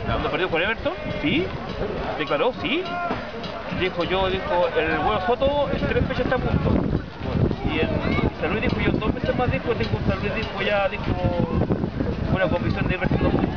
Cuando perdió con Everton, sí, declaró, sí. Dijo el huevo Soto en 3 fechas está a punto. Y en San Luis dijo, yo en 2 meses más dijo, San Luis dijo una comisión de ir restando puntos.